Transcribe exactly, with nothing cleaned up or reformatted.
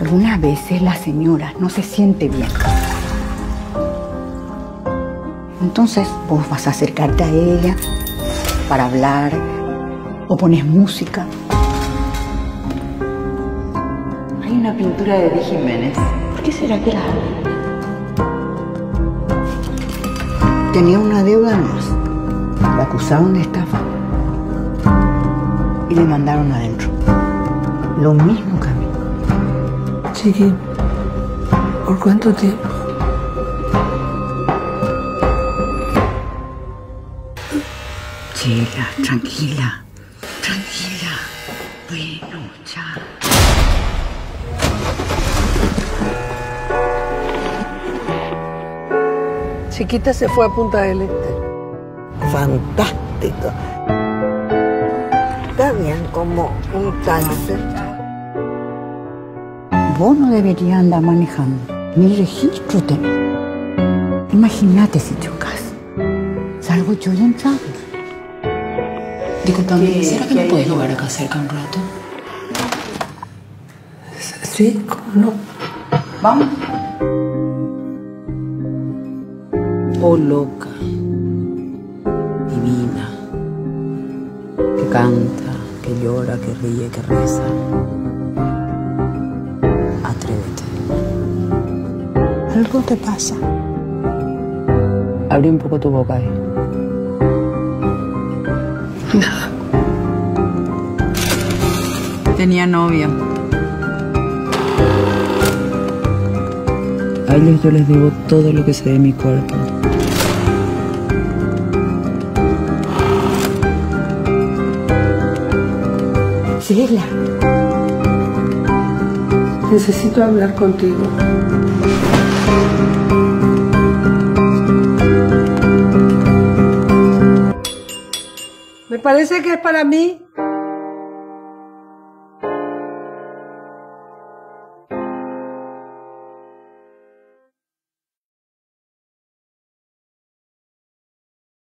Algunas veces la señora no se siente bien. Entonces vos vas a acercarte a ella para hablar o pones música. Hay una pintura de Di Jiménez. ¿Por qué será que la...? Tenía una deuda más. La acusaron de estafa y le mandaron adentro. Lo mismo que a mí. Chiqui, ¿por cuánto tiempo? Chela, tranquila, tranquila. Bueno, ya. Chiquita se fue a Punta del Este. Fantástico. Está bien como un cáncer. Vos no deberías andar manejando. Ni registro tenés. Imagínate si chocas. Salgo yo y entramos. Disculpame, ¿será que me puedes llevar acá cerca un rato? Sí, ¿cómo no? Vamos. Oh, loca. Divina. Que canta, que llora, que ríe, que reza. Atrévete. Algo te pasa. Abrí un poco tu boca ahí. Nada. Tenía novia. A ellos yo les debo todo lo que sé de mi cuerpo. Chela. Necesito hablar contigo. Me parece que es para mí.